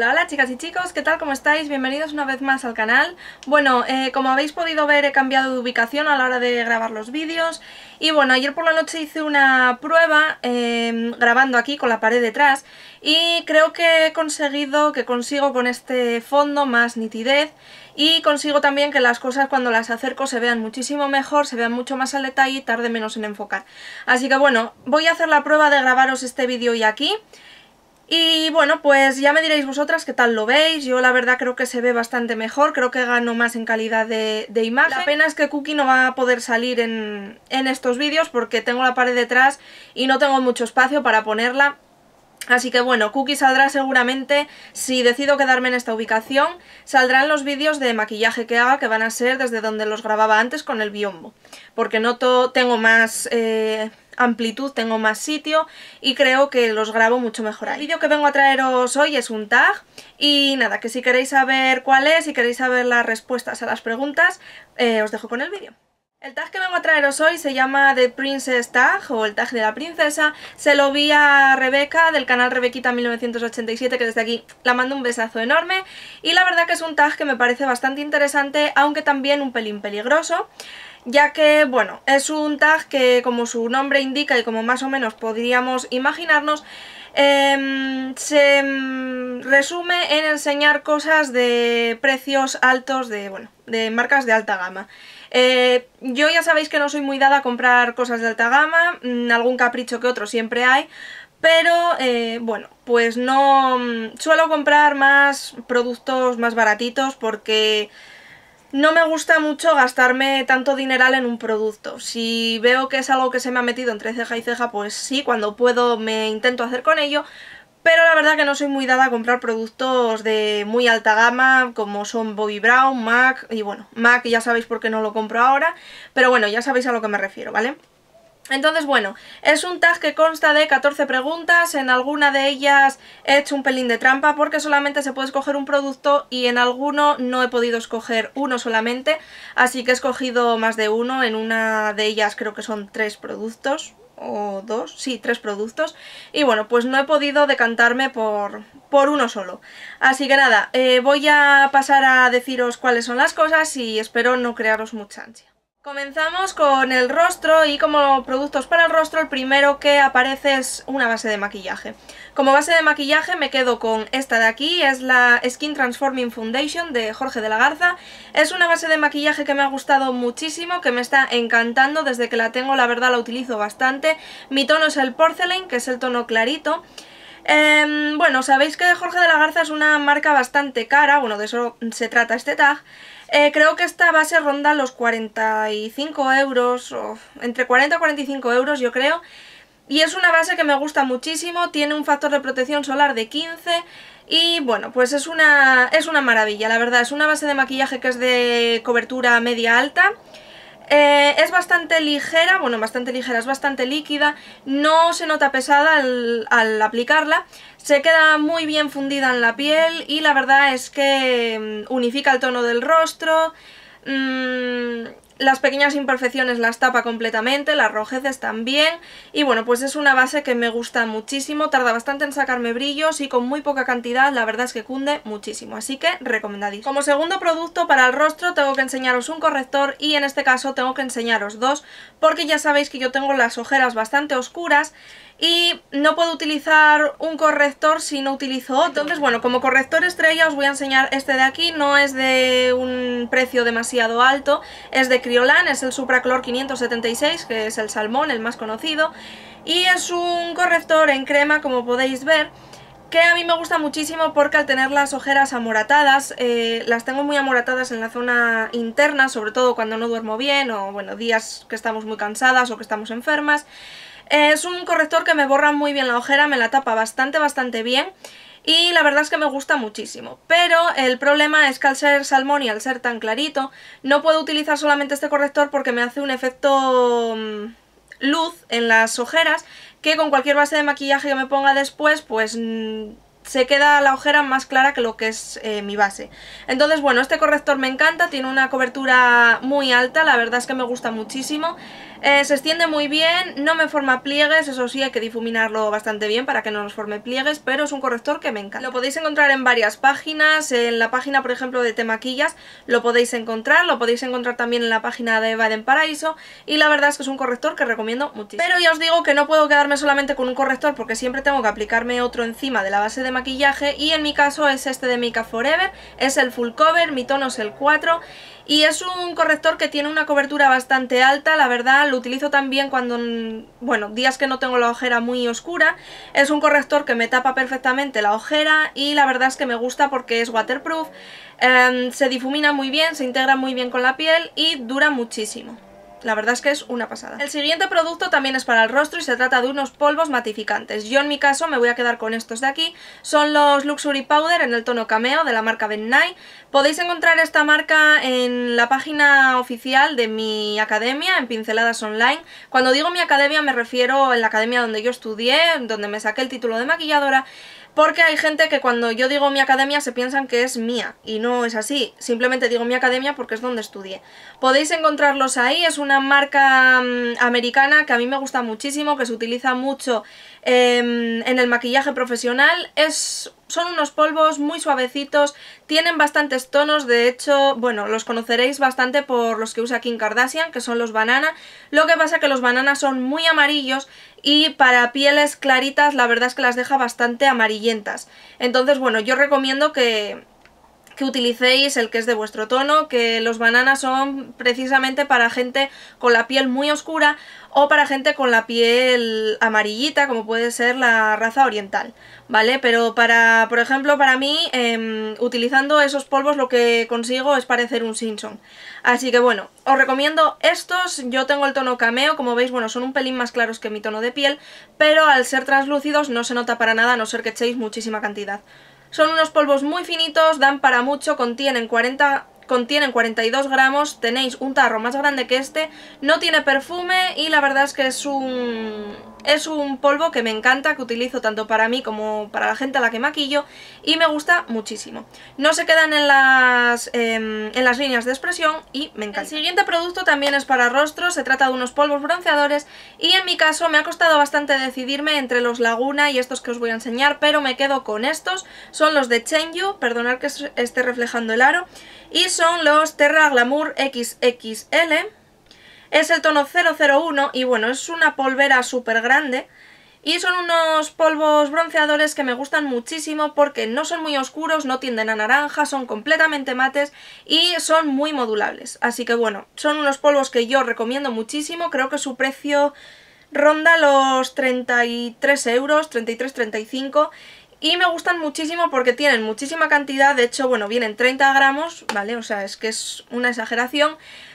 Hola, hola chicas y chicos, ¿qué tal? ¿Cómo estáis? Bienvenidos una vez más al canal. Bueno, como habéis podido ver he cambiado de ubicación a la hora de grabar los vídeos. Y bueno, ayer por la noche hice una prueba grabando aquí con la pared detrás. Y creo que he conseguido, que consigo con este fondo más nitidez. Y consigo también que las cosas cuando las acerco se vean muchísimo mejor, se vean mucho más al detalle y tarde menos en enfocar. Así que bueno, voy a hacer la prueba de grabaros este vídeo hoy aquí. Y bueno, pues ya me diréis vosotras qué tal lo veis. Yo la verdad creo que se ve bastante mejor, creo que gano más en calidad de imagen. La pena es que Cookie no va a poder salir en estos vídeos porque tengo la pared detrás y no tengo mucho espacio para ponerla. Así que bueno, Cookie saldrá seguramente, si decido quedarme en esta ubicación, saldrán los vídeos de maquillaje que haga, que van a ser desde donde los grababa antes con el biombo. Porque noto, tengo más amplitud, tengo más sitio y creo que los grabo mucho mejor ahí. El vídeo que vengo a traeros hoy es un tag y nada, que si queréis saber cuál es, si queréis saber las respuestas a las preguntas, os dejo con el vídeo. El tag que vengo a traeros hoy se llama The Princess Tag, o el tag de la princesa. Se lo vi a Rebeca, del canal Rebequita1987, que desde aquí la mando un besazo enorme. Y la verdad que es un tag que me parece bastante interesante, aunque también un pelín peligroso, ya que, bueno, es un tag que, como su nombre indica y como más o menos podríamos imaginarnos, se resume en enseñar cosas de precios altos, de marcas de alta gama. Yo ya sabéis que no soy muy dada a comprar cosas de alta gama, algún capricho que otro siempre hay, pero bueno, pues no suelo comprar más productos más baratitos porque no me gusta mucho gastarme tanto dineral en un producto. Si veo que es algo que se me ha metido entre ceja y ceja, pues sí, cuando puedo me intento hacer con ello. Pero la verdad que no soy muy dada a comprar productos de muy alta gama, como son Bobbi Brown, MAC, y bueno, MAC ya sabéis por qué no lo compro ahora, pero bueno, ya sabéis a lo que me refiero, ¿vale? Entonces bueno, es un tag que consta de 14 preguntas, en alguna de ellas he hecho un pelín de trampa porque solamente se puede escoger un producto y en alguno no he podido escoger uno solamente, así que he escogido más de uno, en una de ellas creo que son 3 productos, o 2, sí, 3 productos, y bueno, pues no he podido decantarme por uno solo. Así que nada, voy a pasar a deciros cuáles son las cosas y espero no crearos mucha ansia. Comenzamos con el rostro y como productos para el rostro el primero que aparece es una base de maquillaje. Como base de maquillaje me quedo con esta de aquí, es la Skin Transforming Foundation de Jorge de la Garza. Es una base de maquillaje que me ha gustado muchísimo, que me está encantando, desde que la tengo la verdad la utilizo bastante. Mi tono es el Porcelain, que es el tono clarito. Bueno, sabéis que Jorge de la Garza es una marca bastante cara, bueno, de eso se trata este tag. Creo que esta base ronda los 45 euros, o entre 40 y 45 euros yo creo. Y es una base que me gusta muchísimo, tiene un factor de protección solar de 15 y bueno, pues es una maravilla, la verdad. Es una base de maquillaje que es de cobertura media alta. Es bastante ligera, bueno, bastante ligera, es bastante líquida, no se nota pesada al aplicarla, se queda muy bien fundida en la piel y la verdad es que unifica el tono del rostro, las pequeñas imperfecciones las tapa completamente, las rojeces también, y bueno, pues es una base que me gusta muchísimo, tarda bastante en sacarme brillos y con muy poca cantidad la verdad es que cunde muchísimo, así que recomendadísimo. Como segundo producto para el rostro tengo que enseñaros un corrector y en este caso tengo que enseñaros dos, porque ya sabéis que yo tengo las ojeras bastante oscuras y no puedo utilizar un corrector si no utilizo otro. Entonces bueno, como corrector estrella os voy a enseñar este de aquí, no es de un precio demasiado alto, es de Kryolan, es el Supracolor 576, que es el salmón, el más conocido, y es un corrector en crema, como podéis ver, que a mí me gusta muchísimo porque al tener las ojeras amoratadas, las tengo muy amoratadas en la zona interna, sobre todo cuando no duermo bien o bueno, días que estamos muy cansadas o que estamos enfermas. Es un corrector que me borra muy bien la ojera, me la tapa bastante bien y la verdad es que me gusta muchísimo. Pero el problema es que al ser salmón y al ser tan clarito no puedo utilizar solamente este corrector porque me hace un efecto luz en las ojeras que con cualquier base de maquillaje que me ponga después pues se queda la ojera más clara que lo que es mi base. Entonces bueno, este corrector me encanta, tiene una cobertura muy alta, la verdad es que me gusta muchísimo. Se extiende muy bien, no me forma pliegues, eso sí hay que difuminarlo bastante bien para que no nos forme pliegues, pero es un corrector que me encanta. Lo podéis encontrar en varias páginas, en la página por ejemplo de Te Maquillas lo podéis encontrar también en la página de Baden Paraíso, y la verdad es que es un corrector que recomiendo muchísimo. Pero ya os digo que no puedo quedarme solamente con un corrector porque siempre tengo que aplicarme otro encima de la base de maquillaje, y en mi caso es este de Make Up For Ever, es el Full Cover, mi tono es el 4, y es un corrector que tiene una cobertura bastante alta, la verdad. Lo utilizo también cuando, bueno, días que no tengo la ojera muy oscura. Es un corrector que me tapa perfectamente la ojera y la verdad es que me gusta porque es waterproof, se difumina muy bien, se integra muy bien con la piel y dura muchísimo. La verdad es que es una pasada. El siguiente producto también es para el rostro y se trata de unos polvos matificantes. Yo en mi caso me voy a quedar con estos de aquí. Son los Luxury Powder en el tono Cameo de la marca Ben Nye. Podéis encontrar esta marca en la página oficial de mi academia, en Pinceladas Online. Cuando digo mi academia me refiero en la academia donde yo estudié, donde me saqué el título de maquilladora. Porque hay gente que cuando yo digo mi academia se piensan que es mía, y no es así, simplemente digo mi academia porque es donde estudié. Podéis encontrarlos ahí, es una marca americana que a mí me gusta muchísimo, que se utiliza mucho en el maquillaje profesional. Son unos polvos muy suavecitos, tienen bastantes tonos, de hecho, bueno, los conoceréis bastante por los que usa Kim Kardashian, que son los Banana. Lo que pasa que los Banana son muy amarillos y para pieles claritas la verdad es que las deja bastante amarillentas. Entonces, bueno, yo recomiendo que utilicéis el que es de vuestro tono, que los Banana son precisamente para gente con la piel muy oscura o para gente con la piel amarillita, como puede ser la raza oriental, ¿vale? Pero por ejemplo, para mí, utilizando esos polvos lo que consigo es parecer un Simpson. Así que bueno, os recomiendo estos. Yo tengo el tono Cameo, como veis, bueno, son un pelín más claros que mi tono de piel, pero al ser translúcidos no se nota para nada, a no ser que echéis muchísima cantidad. Son unos polvos muy finitos, dan para mucho, contienen 42 gramos, tenéis un tarro más grande que este, no tiene perfume y la verdad es que es un polvo que me encanta, que utilizo tanto para mí como para la gente a la que maquillo y me gusta muchísimo. No se quedan en las líneas de expresión y me encanta. El siguiente producto también es para rostro, se trata de unos polvos bronceadores y en mi caso me ha costado bastante decidirme entre los Laguna y estos que os voy a enseñar, pero me quedo con estos. Son los de Change You, perdonad que esté reflejando el aro, y son los Terra Glamour XXL. Es el tono 001 y bueno, es una polvera súper grande y son unos polvos bronceadores que me gustan muchísimo porque no son muy oscuros, no tienden a naranja, son completamente mates y son muy modulables. Así que bueno, son unos polvos que yo recomiendo muchísimo, creo que su precio ronda los 33 euros, 33-35 y me gustan muchísimo porque tienen muchísima cantidad, de hecho, bueno, vienen 30 gramos, ¿vale? O sea, es que es una exageración.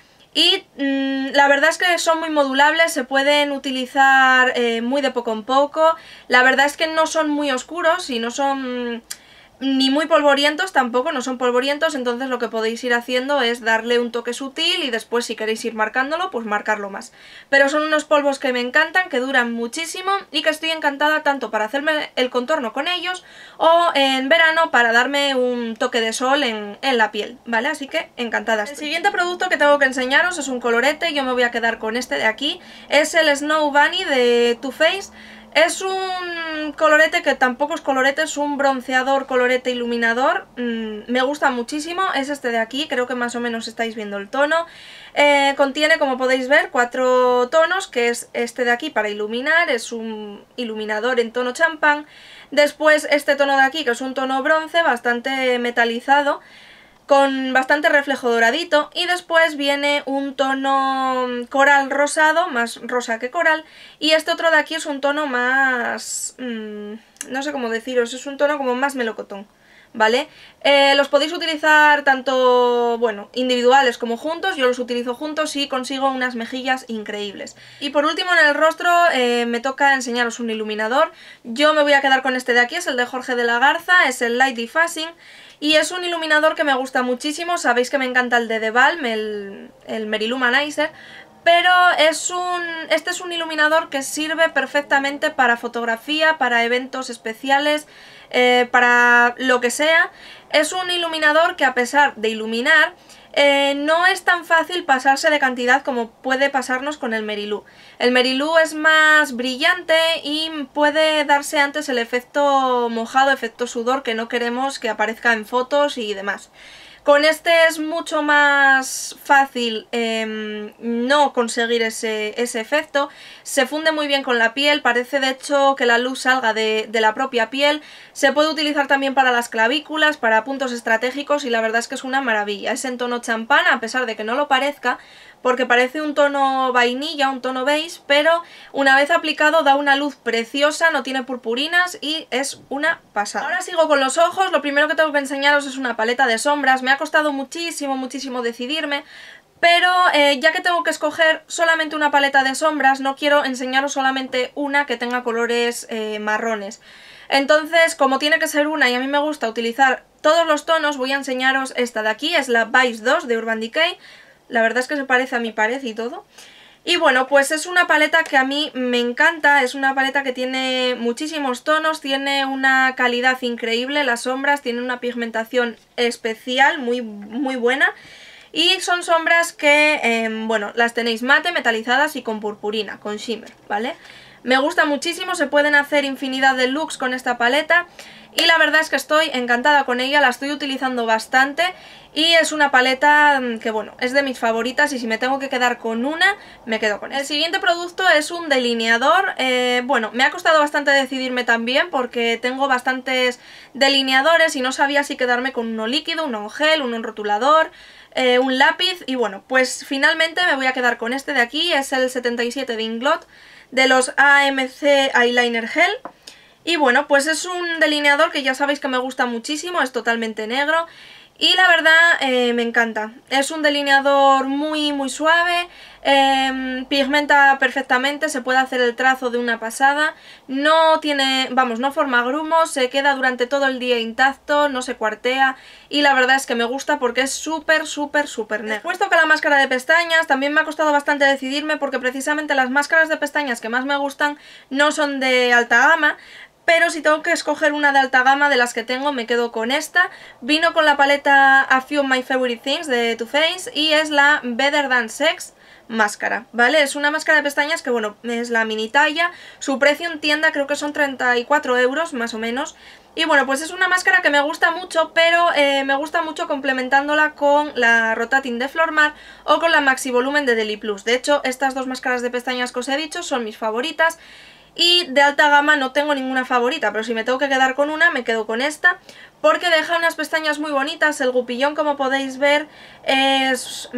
Y la verdad es que son muy modulables, se pueden utilizar muy de poco en poco. La verdad es que no son muy oscuros y no son ni muy polvorientos tampoco, no son polvorientos, entonces lo que podéis ir haciendo es darle un toque sutil y después si queréis ir marcándolo, pues marcarlo más. Pero son unos polvos que me encantan, que duran muchísimo y que estoy encantada tanto para hacerme el contorno con ellos o en verano para darme un toque de sol en la piel, ¿vale? Así que encantada estoy. El siguiente producto que tengo que enseñaros es un colorete, yo me voy a quedar con este de aquí, es el Snow Bunny de Too Faced. Es un colorete que tampoco es colorete, es un bronceador colorete iluminador, me gusta muchísimo, es este de aquí, creo que más o menos estáis viendo el tono. Contiene, como podéis ver, 4 tonos, que es este de aquí para iluminar, es un iluminador en tono champán. Después este tono de aquí, que es un tono bronce, bastante metalizado, con bastante reflejo doradito, y después viene un tono coral rosado, más rosa que coral, y este otro de aquí es un tono más... no sé cómo deciros, es un tono como más melocotón, ¿vale? Los podéis utilizar tanto, bueno, individuales como juntos, yo los utilizo juntos y consigo unas mejillas increíbles. Y por último en el rostro me toca enseñaros un iluminador, yo me voy a quedar con este de aquí, es el de Jorge de la Garza, es el Light Diffusing. Y es un iluminador que me gusta muchísimo, sabéis que me encanta el de The Balm, el Meri-Luminizer, pero este es un iluminador que sirve perfectamente para fotografía, para eventos especiales, para lo que sea. Es un iluminador que a pesar de iluminar, no es tan fácil pasarse de cantidad como puede pasarnos con el Mary Lou. El Mary Lou es más brillante y puede darse antes el efecto mojado, efecto sudor, que no queremos que aparezca en fotos y demás. Con este es mucho más fácil no conseguir ese efecto, se funde muy bien con la piel, parece de hecho que la luz salga de la propia piel, se puede utilizar también para las clavículas, para puntos estratégicos y la verdad es que es una maravilla. Es en tono champán, a pesar de que no lo parezca, porque parece un tono vainilla, un tono beige, pero una vez aplicado da una luz preciosa, no tiene purpurinas y es una pasada. Ahora sigo con los ojos. Lo primero que tengo que enseñaros es una paleta de sombras. Me ha costado muchísimo decidirme, pero ya que tengo que escoger solamente una paleta de sombras, no quiero enseñaros solamente una que tenga colores marrones. Entonces, como tiene que ser una y a mí me gusta utilizar todos los tonos, voy a enseñaros esta de aquí, es la Vice 2 de Urban Decay. La verdad es que se parece a mi pared y todo. Y bueno, pues es una paleta que a mí me encanta, es una paleta que tiene muchísimos tonos, tiene una calidad increíble, las sombras, tiene una pigmentación especial, muy buena. Y son sombras que, bueno, las tenéis mate, metalizadas y con purpurina, con shimmer, ¿vale? Me gusta muchísimo, se pueden hacer infinidad de looks con esta paleta y la verdad es que estoy encantada con ella, la estoy utilizando bastante y es una paleta que, bueno, es de mis favoritas y si me tengo que quedar con una, me quedo con ella. El siguiente producto es un delineador. Bueno, me ha costado bastante decidirme también porque tengo bastantes delineadores y no sabía si quedarme con uno líquido, uno gel, uno rotulador, un lápiz y bueno, pues finalmente me voy a quedar con este de aquí, es el 77 de Inglot de los AMC Eyeliner Gel. Y bueno, pues es un delineador que ya sabéis que me gusta muchísimo, es totalmente negro y la verdad me encanta. Es un delineador muy suave, pigmenta perfectamente, se puede hacer el trazo de una pasada, no tiene, vamos, no forma grumos, se queda durante todo el día intacto, no se cuartea y la verdad es que me gusta porque es súper negro. Después toca la máscara de pestañas, también me ha costado bastante decidirme porque precisamente las máscaras de pestañas que más me gustan no son de alta gama, pero si tengo que escoger una de alta gama de las que tengo me quedo con esta. Vino con la paleta A Few of My Favorite Things de Too Faced y es la Better Than Sex máscara, ¿vale? Es una máscara de pestañas que, bueno, es la mini talla, su precio en tienda creo que son 34 euros más o menos. Y bueno, pues es una máscara que me gusta mucho, pero me gusta mucho complementándola con la Rotating de Flormar o con la Maxi Volumen de Deli Plus. De hecho, estas dos máscaras de pestañas que os he dicho son mis favoritas. Y de alta gama no tengo ninguna favorita, pero si me tengo que quedar con una, me quedo con esta, porque deja unas pestañas muy bonitas. El gupillón, como podéis ver, es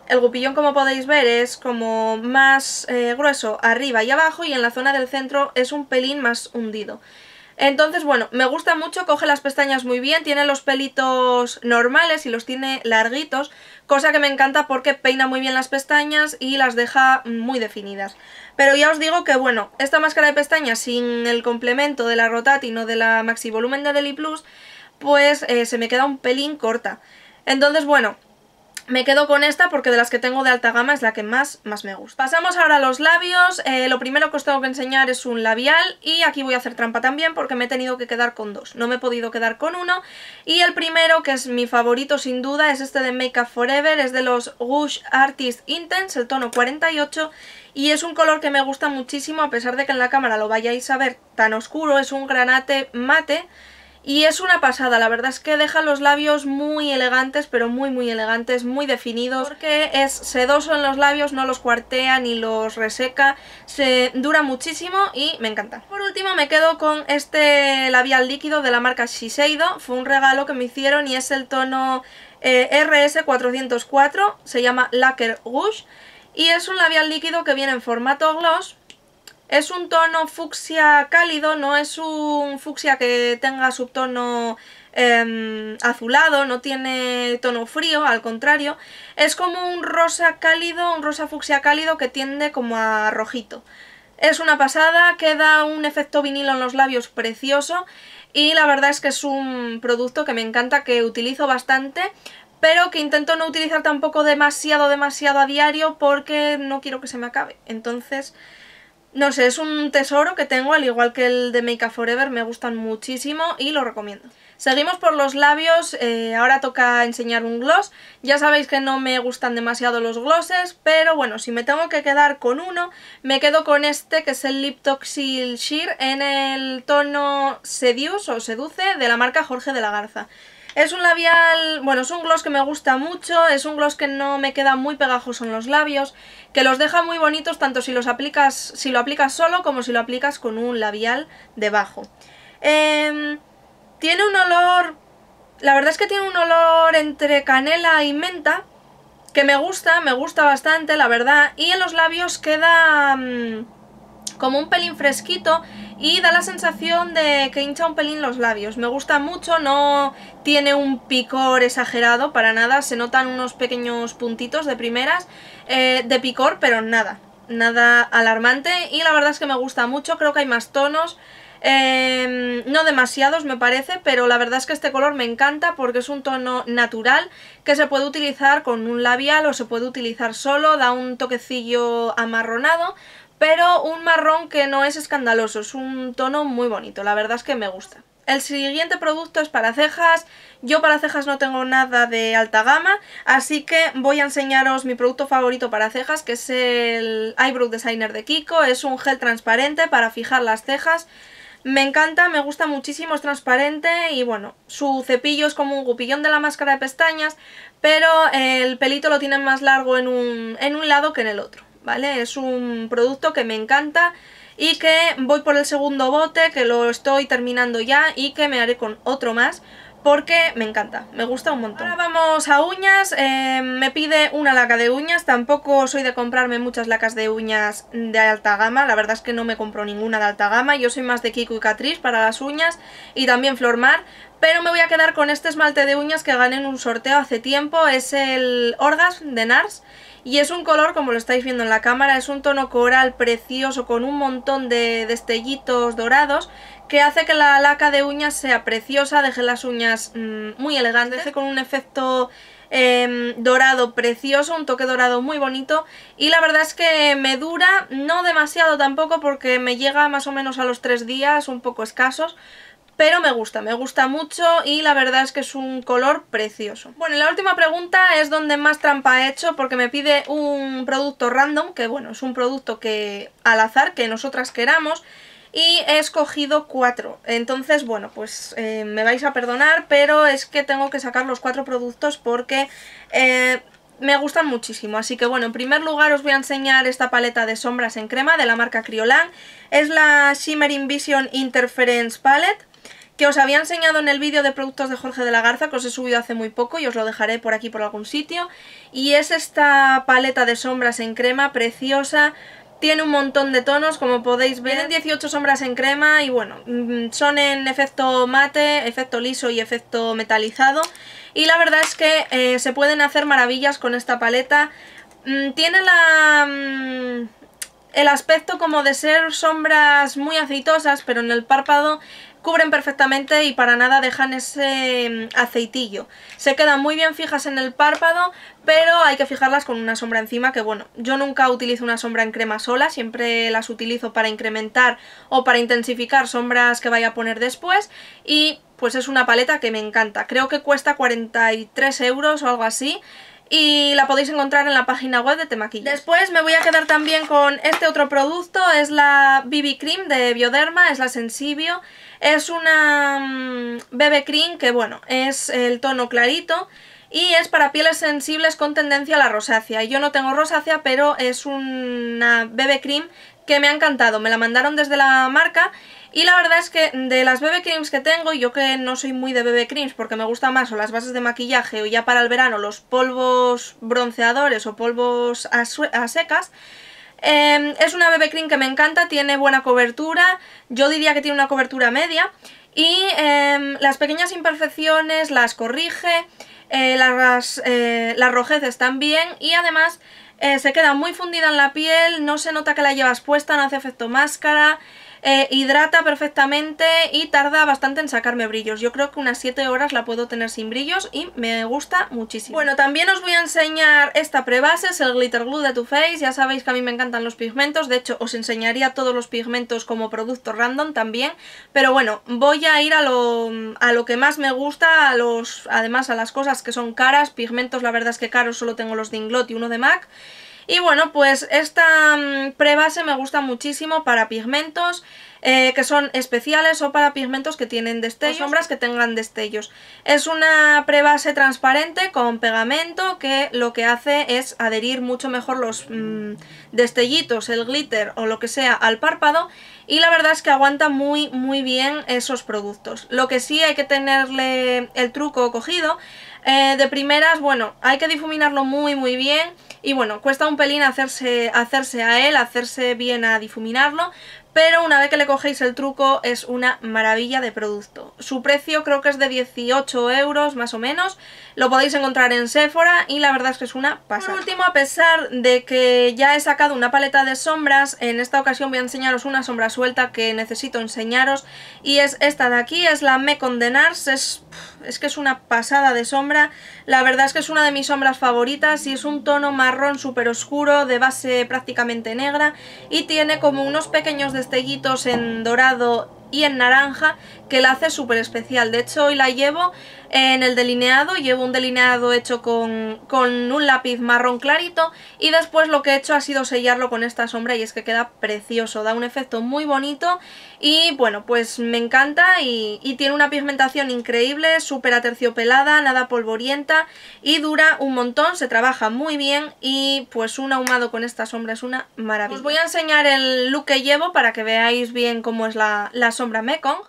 como más grueso arriba y abajo, y en la zona del centro es un pelín más hundido. Entonces, bueno, me gusta mucho, coge las pestañas muy bien, tiene los pelitos normales y los tiene larguitos, cosa que me encanta porque peina muy bien las pestañas y las deja muy definidas. Pero ya os digo que, bueno, esta máscara de pestañas sin el complemento de la Rotating o de la Maxi Volumen de Deli Plus, pues se me queda un pelín corta. Entonces, bueno, me quedo con esta porque de las que tengo de alta gama es la que más me gusta. Pasamos ahora a los labios. Lo primero que os tengo que enseñar es un labial y aquí voy a hacer trampa también porque me he tenido que quedar con dos. No me he podido quedar con uno y el primero, que es mi favorito sin duda, es este de Make Up For Ever. Es de los Rouge Artist Intense, el tono 48 y es un color que me gusta muchísimo a pesar de que en la cámara lo vayáis a ver tan oscuro. Es un granate mate. Y es una pasada, la verdad es que deja los labios muy elegantes, pero muy elegantes, muy definidos, porque es sedoso en los labios, no los cuartea ni los reseca, se dura muchísimo y me encanta. Por último me quedo con este labial líquido de la marca Shiseido, fue un regalo que me hicieron y es el tono RS404, se llama Lacquer Rouge y es un labial líquido que viene en formato gloss. Es un tono fucsia cálido, no es un fucsia que tenga subtono azulado, no tiene tono frío, al contrario. Es como un rosa cálido, un rosa fucsia cálido que tiende como a rojito. Es una pasada, queda un efecto vinilo en los labios precioso y la verdad es que es un producto que me encanta, que utilizo bastante, pero que intento no utilizar tampoco demasiado a diario porque no quiero que se me acabe. Entonces, no sé, es un tesoro que tengo, al igual que el de Make Up For Ever, me gustan muchísimo y lo recomiendo. Seguimos por los labios, ahora toca enseñar un gloss. Ya sabéis que no me gustan demasiado los glosses, pero bueno, si me tengo que quedar con uno, me quedo con este, que es el Lip Toxil Sheer en el tono Seduce o Seduce de la marca Jorge de la Garza. Es un labial, bueno, es un gloss que me gusta mucho, es un gloss que no me queda muy pegajoso en los labios, que los deja muy bonitos tanto si lo aplicas solo como si lo aplicas con un labial debajo. Tiene un olor, la verdad es que tiene un olor entre canela y menta, que me gusta bastante, la verdad, y en los labios queda como un pelín fresquito y da la sensación de que hincha un pelín los labios. Me gusta mucho, no tiene un picor exagerado para nada, se notan unos pequeños puntitos de primeras de picor, pero nada alarmante, y la verdad es que me gusta mucho. Creo que hay más tonos, no demasiados me parece, pero la verdad es que este color me encanta porque es un tono natural que se puede utilizar con un labial o se puede utilizar solo, da un toquecillo amarronado, pero un marrón que no es escandaloso, es un tono muy bonito, la verdad es que me gusta. El siguiente producto es para cejas. Yo para cejas no tengo nada de alta gama, así que voy a enseñaros mi producto favorito para cejas, que es el Eyebrow Designer de Kiko. Es un gel transparente para fijar las cejas. Me encanta, me gusta muchísimo, es transparente y bueno, su cepillo es como un gupillón de la máscara de pestañas, pero el pelito lo tienen más largo en un lado que en el otro, ¿vale? Es un producto que me encanta y que voy por el segundo bote, que lo estoy terminando ya y que me haré con otro más porque me encanta, me gusta un montón. Ahora vamos a uñas. Me pide una laca de uñas, tampoco soy de comprarme muchas lacas de uñas de alta gama, la verdad es que no me compro ninguna de alta gama, yo soy más de Kiko y Catrice para las uñas y también Flormar, pero me voy a quedar con este esmalte de uñas que gané en un sorteo hace tiempo, es el Orgasm de NARS. Y es un color, como lo estáis viendo en la cámara, es un tono coral precioso con un montón de destellitos dorados que hace que la laca de uñas sea preciosa, deje las uñas muy elegantes, deje con un efecto dorado precioso, un toque dorado muy bonito, y la verdad es que me dura, no demasiado tampoco porque me llega más o menos a los 3 días, un poco escasos, pero me gusta mucho y la verdad es que es un color precioso. Bueno, y la última pregunta es donde más trampa he hecho porque me pide un producto random, que bueno, es un producto que al azar, que nosotras queramos, y he escogido 4. Entonces, bueno, pues me vais a perdonar, pero es que tengo que sacar los 4 productos porque me gustan muchísimo. Así que bueno, en primer lugar os voy a enseñar esta paleta de sombras en crema de la marca Kryolan. Es la Shimmering Vision Interference Palette, que os había enseñado en el vídeo de productos de Jorge de la Garza, que os he subido hace muy poco y os lo dejaré por aquí por algún sitio. Y es esta paleta de sombras en crema preciosa, tiene un montón de tonos, como podéis ver. Tienen 18 sombras en crema y bueno, son en efecto mate, efecto liso y efecto metalizado. Y la verdad es que se pueden hacer maravillas con esta paleta. Tiene el aspecto como de ser sombras muy aceitosas, pero en el párpado cubren perfectamente y para nada dejan ese aceitillo. Se quedan muy bien fijas en el párpado, pero hay que fijarlas con una sombra encima, que bueno, yo nunca utilizo una sombra en crema sola, siempre las utilizo para incrementar o para intensificar sombras que vaya a poner después, y pues es una paleta que me encanta. Creo que cuesta 43 euros o algo así, y la podéis encontrar en la página web de Te Maquillas. Después me voy a quedar también con este otro producto, es la BB Cream de Bioderma, es la Sensibio. Es una BB Cream que bueno, es el tono clarito y es para pieles sensibles con tendencia a la rosácea. Yo no tengo rosácea, pero es una BB Cream que me ha encantado, me la mandaron desde la marca. Y la verdad es que de las BB Creams que tengo, yo que no soy muy de BB Creams porque me gusta más o las bases de maquillaje o ya para el verano los polvos bronceadores o polvos a secas, es una BB Cream que me encanta, tiene buena cobertura, yo diría que tiene una cobertura media y las pequeñas imperfecciones las corrige, las rojeces también y además se queda muy fundida en la piel, no se nota que la llevas puesta, no hace efecto máscara. hidrata perfectamente y tarda bastante en sacarme brillos. Yo creo que unas 7 horas la puedo tener sin brillos y me gusta muchísimo. Bueno, también os voy a enseñar esta prebase, es el Glitter Glue de Too Faced. Ya sabéis que a mí me encantan los pigmentos, de hecho os enseñaría todos los pigmentos como producto random también, pero bueno, voy a ir a lo que más me gusta, además a las cosas que son caras. Pigmentos la verdad es que caros solo tengo los de Inglot y uno de MAC. Y bueno, pues esta prebase me gusta muchísimo para pigmentos que son especiales o para pigmentos que tienen destellos, o sombras que tengan destellos. Es una prebase transparente con pegamento que lo que hace es adherir mucho mejor los destellitos, el glitter o lo que sea al párpado, y la verdad es que aguanta muy bien esos productos. Lo que sí hay que tenerle el truco cogido. De primeras, bueno, hay que difuminarlo muy bien y bueno, cuesta un pelín hacerse a él, hacerse bien a difuminarlo, pero una vez que le cogéis el truco es una maravilla de producto. Su precio creo que es de 18 euros más o menos, lo podéis encontrar en Sephora y la verdad es que es una pasada. Por último, a pesar de que ya he sacado una paleta de sombras, en esta ocasión voy a enseñaros una sombra suelta que necesito enseñaros y es esta de aquí, es la Mekong de NARS. Es que es una pasada de sombra, la verdad es que es una de mis sombras favoritas y es un tono marrón súper oscuro de base prácticamente negra y tiene como unos pequeños destellitos en dorado y en naranja que la hace súper especial. De hecho hoy la llevo en el delineado, llevo un delineado hecho con un lápiz marrón clarito y después lo que he hecho ha sido sellarlo con esta sombra y es que queda precioso, da un efecto muy bonito y bueno, pues me encanta y tiene una pigmentación increíble, súper aterciopelada, nada polvorienta y dura un montón, se trabaja muy bien y pues un ahumado con esta sombra es una maravilla. Os voy a enseñar el look que llevo para que veáis bien cómo es la sombra Mekong.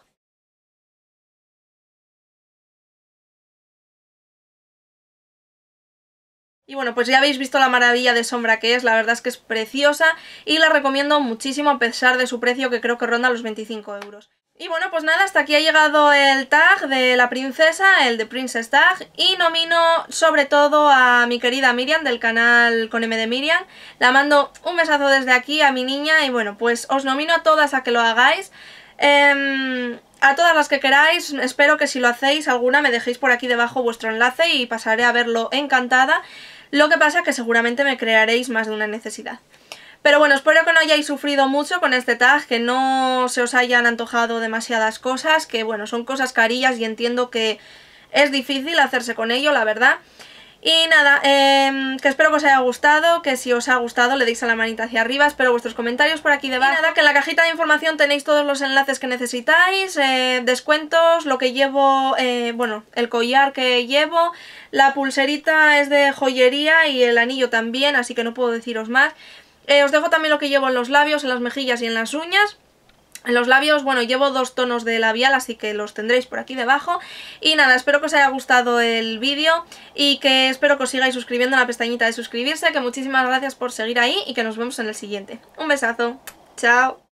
Y bueno, pues ya habéis visto la maravilla de sombra que es, la verdad es que es preciosa y la recomiendo muchísimo a pesar de su precio que creo que ronda los 25 euros. Y bueno, pues nada, hasta aquí ha llegado el tag de la princesa, el de Princess Tag, y nomino sobre todo a mi querida Miriam del canal con M de Miriam. La mando un besazo desde aquí a mi niña y bueno, pues os nomino a todas a que lo hagáis. A todas las que queráis, espero que si lo hacéis alguna me dejéis por aquí debajo vuestro enlace y pasaré a verlo encantada. Lo que pasa que seguramente me crearéis más de una necesidad. Pero bueno, espero que no hayáis sufrido mucho con este tag, que no se os hayan antojado demasiadas cosas, que bueno, son cosas carillas y entiendo que es difícil hacerse con ello, la verdad. Y nada, que espero que os haya gustado, que si os ha gustado le deis a la manita hacia arriba, espero vuestros comentarios por aquí debajo. Y nada, que en la cajita de información tenéis todos los enlaces que necesitáis, descuentos, lo que llevo, bueno, el collar que llevo, la pulserita es de joyería y el anillo también, así que no puedo deciros más. Os dejo también lo que llevo en los labios, en las mejillas y en las uñas. En los labios, bueno, llevo 2 tonos de labial, así que los tendréis por aquí debajo. Y nada, espero que os haya gustado el vídeo y que espero que os sigáis suscribiendo en la pestañita de suscribirse, que muchísimas gracias por seguir ahí y que nos vemos en el siguiente. Un besazo, chao.